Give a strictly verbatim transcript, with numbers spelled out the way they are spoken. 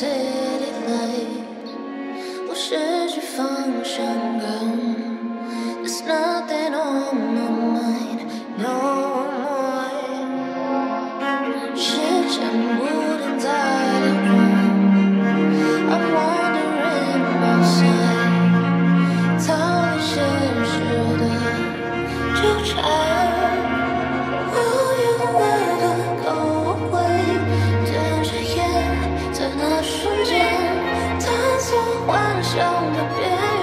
city lights， 我失去方向感。There's nothing on my mind no more。 时间不停在流转 ，I'm wandering outside， 逃离现实的纠缠。 在那瞬间，探索幻想的边缘。